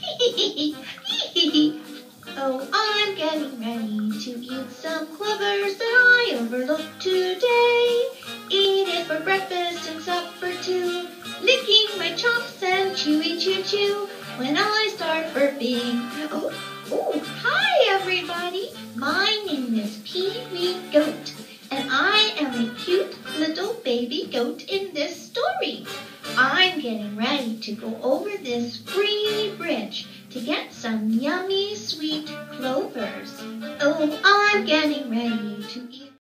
Oh, I'm getting ready to eat some clovers that I overlooked today. Eat it for breakfast and supper too. Licking my chops and chewy chew chew. When I start burping. Oh, hi everybody. My name is Pee-wee Goat. And I am a cute little baby goat in this story. I'm getting ready to go over this free bridge to get some yummy sweet clovers. Oh, I'm getting ready to eat.